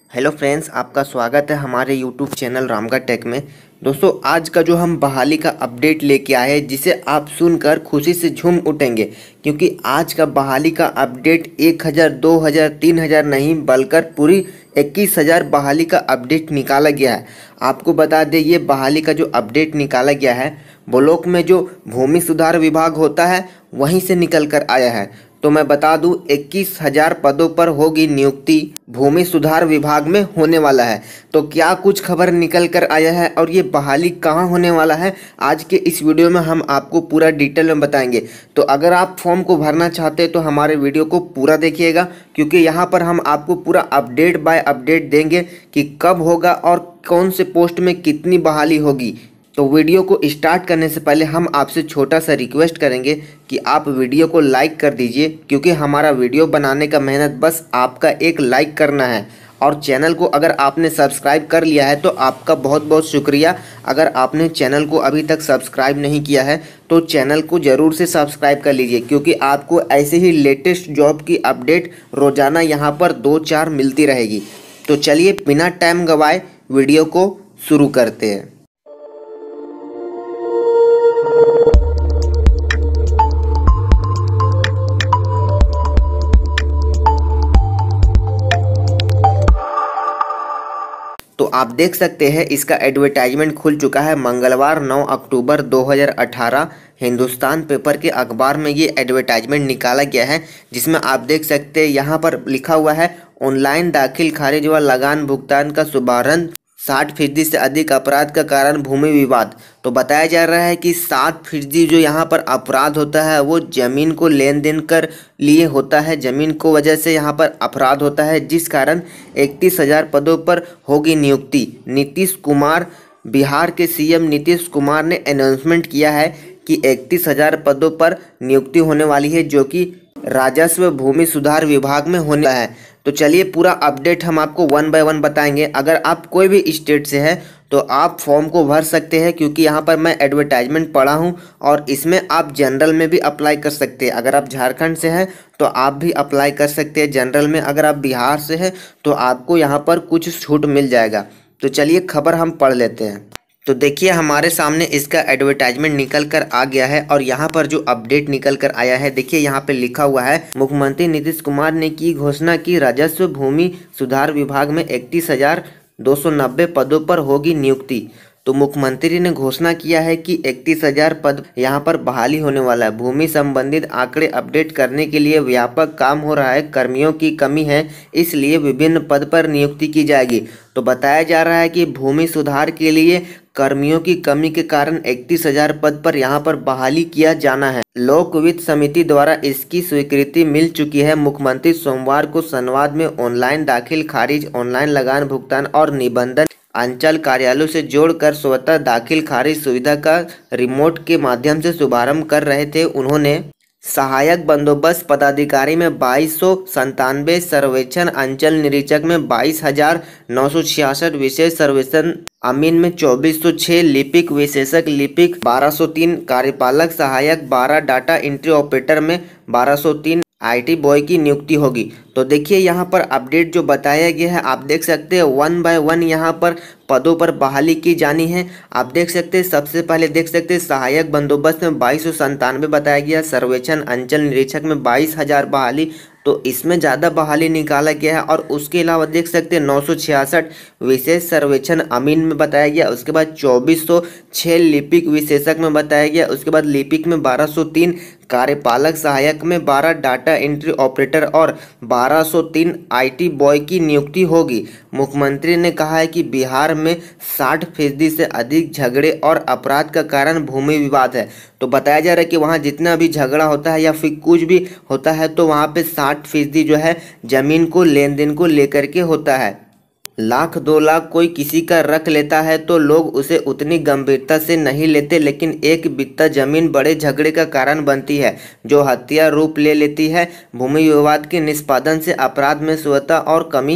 Hello friends, आपका स्वागत है हमारे यूट्यूब चैनल रामगढ़ टेक में। दोस्तों, आज का जो हम बहाली का अपडेट लेके आए हैं, जिसे आप सुनकर खुशी से झूम उठेंगे, क्योंकि आज का बहाली का अपडेट 1000, 2000, 3000 नहीं बल्कि पूरी 21,000 बहाली का अपडेट निकाला गया है। आपको बता दें, ये बहाली का जो अपडेट निकाला गया है, ब्लॉक में जो भूमि सुधार विभाग होता है वहीं से निकल कर आया है। तो मैं बता दूं, 21,000 पदों पर होगी नियुक्ति, भूमि सुधार विभाग में होने वाला है। तो क्या कुछ खबर निकल कर आया है और ये बहाली कहाँ होने वाला है, आज के इस वीडियो में हम आपको पूरा डिटेल में बताएंगे। तो अगर आप फॉर्म को भरना चाहते हैं तो हमारे वीडियो को पूरा देखिएगा, क्योंकि यहाँ पर हम आपको पूरा अपडेट बाय अपडेट देंगे कि कब होगा और कौन से पोस्ट में कितनी बहाली होगी। तो वीडियो को स्टार्ट करने से पहले हम आपसे छोटा सा रिक्वेस्ट करेंगे कि आप वीडियो को लाइक कर दीजिए, क्योंकि हमारा वीडियो बनाने का मेहनत बस आपका एक लाइक करना है। और चैनल को अगर आपने सब्सक्राइब कर लिया है तो आपका बहुत बहुत शुक्रिया। अगर आपने चैनल को अभी तक सब्सक्राइब नहीं किया है तो चैनल को ज़रूर से सब्सक्राइब कर लीजिए, क्योंकि आपको ऐसे ही लेटेस्ट जॉब की अपडेट रोज़ाना यहाँ पर 2-4 मिलती रहेगी। तो चलिए बिना टाइम गवाए वीडियो को शुरू करते हैं। तो आप देख सकते हैं, इसका एडवर्टाइजमेंट खुल चुका है। मंगलवार 9 अक्टूबर 2018 हिंदुस्तान पेपर के अखबार में ये एडवर्टाइजमेंट निकाला गया है, जिसमें आप देख सकते हैं यहाँ पर लिखा हुआ है, ऑनलाइन दाखिल खारिज व लगान भुगतान का शुभारंभ, 60% से अधिक अपराध का कारण भूमि विवाद। तो बताया जा रहा है कि 60% जो यहाँ पर अपराध होता है वो जमीन को लेन देन कर लिए होता है, जमीन को वजह से यहाँ पर अपराध होता है, जिस कारण 31,000 पदों पर होगी नियुक्ति। नीतीश कुमार, बिहार के सीएम नीतीश कुमार ने अनाउंसमेंट किया है कि 31,000 पदों पर नियुक्ति होने वाली है, जो कि राजस्व भूमि सुधार विभाग में होने है। तो चलिए पूरा अपडेट हम आपको 1 बाय 1 बताएंगे। अगर आप कोई भी स्टेट से है तो आप फॉर्म को भर सकते हैं, क्योंकि यहाँ पर मैं एडवर्टाइजमेंट पढ़ा हूँ और इसमें आप जनरल में भी अप्लाई कर सकते हैं। अगर आप झारखंड से हैं तो आप भी अप्लाई कर सकते हैं जनरल में। अगर आप बिहार से हैं तो आपको यहाँ पर कुछ छूट मिल जाएगा। तो चलिए खबर हम पढ़ लेते हैं। तो देखिए, हमारे सामने इसका एडवर्टाइजमेंट निकल कर आ गया है और यहाँ पर जो अपडेट निकल कर आया है, देखिए यहाँ पे लिखा हुआ है, मुख्यमंत्री नीतीश कुमार ने की घोषणा की राजस्व भूमि सुधार विभाग में 31,290 पदों पर होगी नियुक्ति। तो मुख्यमंत्री ने घोषणा किया है कि 31,000 पद यहाँ पर बहाली होने वाला है। भूमि संबंधित आंकड़े अपडेट करने के लिए व्यापक काम हो रहा है, कर्मियों की कमी है, इसलिए विभिन्न पद पर नियुक्ति की जाएगी। तो बताया जा रहा है कि भूमि सुधार के लिए कर्मियों की कमी के कारण 31,000 पद पर यहाँ पर बहाली किया जाना है। लोक वित्त समिति द्वारा इसकी स्वीकृति मिल चुकी है। मुख्यमंत्री सोमवार को संवाद में ऑनलाइन दाखिल खारिज, ऑनलाइन लगान भुगतान और निबंधन अंचल कार्यालयों से जोड़कर स्वतः दाखिल खारिज सुविधा का रिमोट के माध्यम से शुभारंभ कर रहे थे। उन्होंने सहायक बंदोबस्त पदाधिकारी में 2297, सर्वेक्षण अंचल निरीक्षक में 22,966, विशेष सर्वेक्षण अमीन में 2406, लिपिक विशेषक लिपिक 1203, कार्यपालक सहायक 12, डाटा एंट्री ऑपरेटर में 1203, आईटी बॉय की नियुक्ति होगी। तो देखिए यहाँ पर अपडेट जो बताया गया है, आप देख सकते हैं 1 बाय 1 यहाँ पर पदों पर बहाली की जानी है। आप देख सकते हैं, सबसे पहले देख सकते हैं सहायक बंदोबस्त में 2297 बताया गया, सर्वेक्षण अंचल निरीक्षक में 22,000 बहाली, तो इसमें ज़्यादा बहाली निकाला गया है। और उसके अलावा देख सकते हैं 966 विशेष सर्वेक्षण अमीन में बताया गया, उसके बाद 2406 लिपिक विशेषक में बताया गया, उसके बाद लिपिक में 1203, कार्यपालक सहायक में 12, डाटा एंट्री ऑपरेटर और 1203 आईटी बॉय की नियुक्ति होगी। मुख्यमंत्री ने कहा है कि बिहार में 60% से अधिक झगड़े और अपराध का कारण भूमि विवाद है। तो बताया जा रहा है कि वहाँ जितना भी झगड़ा होता है या फिर कुछ भी होता है तो वहाँ पे 60% जो है जमीन को लेन देन को लेकर के होता है। 1,00,000-2,00,000 कोई किसी का रख लेता है तो लोग उसे उतनी गंभीरता से नहीं लेते, लेकिन एक बित्ता जमीन बड़े झगड़े का कारण बनती है, जो हत्या रूप ले लेती है। भूमि विवाद के निष्पादन से अपराध में स्वतः और कमी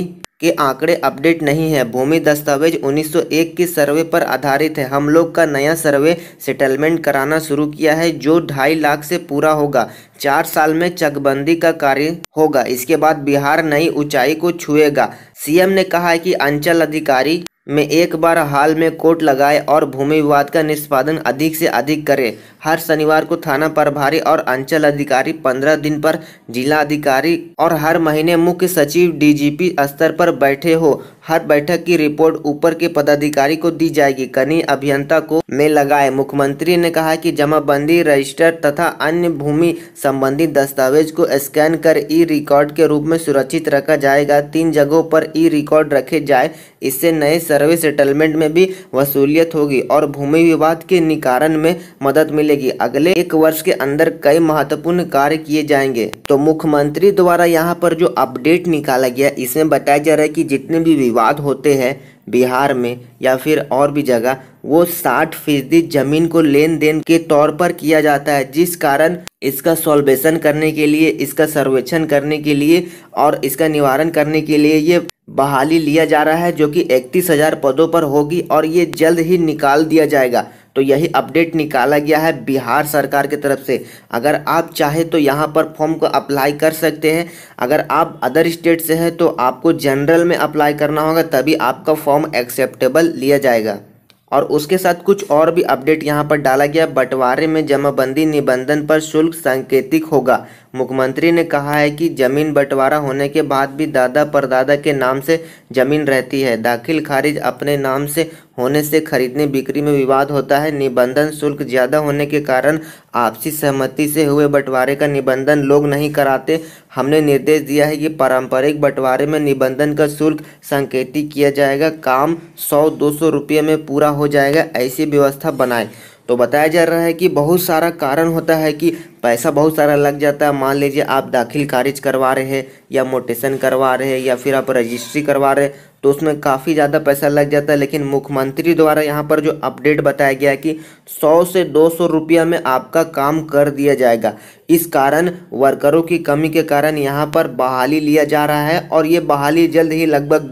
के आंकड़े अपडेट नहीं है। भूमि दस्तावेज 1901 के सर्वे पर आधारित है। हम लोग का नया सर्वे सेटलमेंट कराना शुरू किया है जो 2.5 लाख से पूरा होगा। 4 साल में चकबंदी का कार्य होगा। इसके बाद बिहार नई ऊंचाई को छुएगा। सीएम ने कहा है कि अंचल अधिकारी में एक बार हाल में कोर्ट लगाए और भूमि विवाद का निष्पादन अधिक से अधिक करे। हर शनिवार को थाना प्रभारी और अंचल अधिकारी 15 दिन पर जिला अधिकारी और हर महीने मुख्य सचिव डीजीपी स्तर पर बैठे हो। हर बैठक की रिपोर्ट ऊपर के पदाधिकारी को दी जाएगी। कनीय अभियंता को में लगाए। मुख्यमंत्री ने कहा कि जमाबंदी रजिस्टर तथा अन्य भूमि संबंधी दस्तावेज को स्कैन कर ई रिकॉर्ड के रूप में सुरक्षित रखा जाएगा। 3 जगहों पर ई रिकॉर्ड रखे जाए। इससे नए सर्वे सेटलमेंट में भी वसूलियत होगी और भूमि विवाद के निवारण में मदद मिलेगी। अगले 1 वर्ष के अंदर कई महत्वपूर्ण कार्य किए जाएंगे। तो मुख्यमंत्री द्वारा यहाँ पर जो अपडेट निकाला गया इसमें बताया जा रहा है कि जितने भी विवाद होते हैं बिहार में या फिर और भी जगह, वो 60% जमीन को लेन देन के तौर पर किया जाता है, जिस कारण इसका सॉल्वेशन करने के लिए, इसका सर्वेक्षण करने के लिए और इसका निवारण करने के लिए ये बहाली लिया जा रहा है जो कि 31,000 पदों पर होगी और ये जल्द ही निकाल दिया जाएगा। तो यही अपडेट निकाला गया है बिहार सरकार की तरफ से। अगर आप चाहे तो यहाँ पर फॉर्म को अप्लाई कर सकते हैं। अगर आप अदर स्टेट से हैं तो आपको जनरल में अप्लाई करना होगा, तभी आपका फॉर्म एक्सेप्टेबल लिया जाएगा। और उसके साथ कुछ और भी अपडेट यहाँ पर डाला गया। बंटवारे में जमाबंदी निबंधन पर शुल्क सांकेतिक होगा। मुख्यमंत्री ने कहा है कि जमीन बंटवारा होने के बाद भी दादा परदादा के नाम से जमीन रहती है। दाखिल खारिज अपने नाम से होने से खरीदने बिक्री में विवाद होता है। निबंधन शुल्क ज़्यादा होने के कारण आपसी सहमति से हुए बंटवारे का निबंधन लोग नहीं कराते। हमने निर्देश दिया है कि पारंपरिक बंटवारे में निबंधन का शुल्क सांकेतिक किया जाएगा। काम 100-200 रुपये में पूरा हो जाएगा, ऐसी व्यवस्था बनाए। तो बताया जा रहा है कि बहुत सारा कारण होता है कि पैसा बहुत सारा लग जाता है। मान लीजिए आप दाखिल खारिज करवा रहे हैं या मोटेशन करवा रहे हैं या फिर आप रजिस्ट्री करवा रहे हैं, तो उसमें काफ़ी ज़्यादा पैसा लग जाता है। लेकिन मुख्यमंत्री द्वारा यहाँ पर जो अपडेट बताया गया है कि 100 से 200 रुपया में आपका काम कर दिया जाएगा। इस कारण वर्करों की कमी के कारण यहाँ पर बहाली लिया जा रहा है और ये बहाली जल्द ही लगभग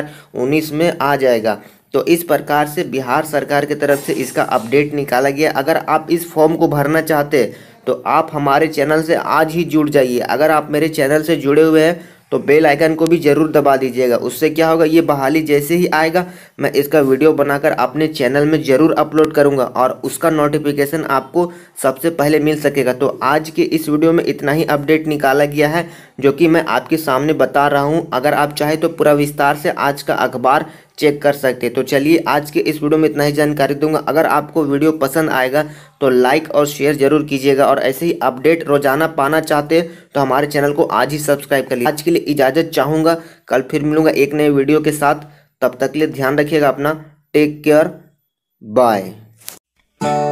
2019 में आ जाएगा। तो इस प्रकार से बिहार सरकार की तरफ से इसका अपडेट निकाला गया। अगर आप इस फॉर्म को भरना चाहते हैं तो आप हमारे चैनल से आज ही जुड़ जाइए। अगर आप मेरे चैनल से जुड़े हुए हैं तो बेल आइकन को भी ज़रूर दबा दीजिएगा। उससे क्या होगा, ये बहाली जैसे ही आएगा मैं इसका वीडियो बनाकर अपने चैनल में ज़रूर अपलोड करूंगा और उसका नोटिफिकेशन आपको सबसे पहले मिल सकेगा। तो आज के इस वीडियो में इतना ही अपडेट निकाला गया है जो कि मैं आपके सामने बता रहा हूं। अगर आप चाहे तो पूरा विस्तार से आज का अखबार चेक कर सकते हैं। तो चलिए आज के इस वीडियो में इतना ही जानकारी दूंगा। अगर आपको वीडियो पसंद आएगा तो लाइक और शेयर जरूर कीजिएगा और ऐसे ही अपडेट रोजाना पाना चाहते हैं तो हमारे चैनल को आज ही सब्सक्राइब कर लीजिए। आज के लिए इजाज़त चाहूँगा, कल फिर मिलूंगा एक नए वीडियो के साथ। तब तक के लिए ध्यान रखिएगा अपना। Take care, bye.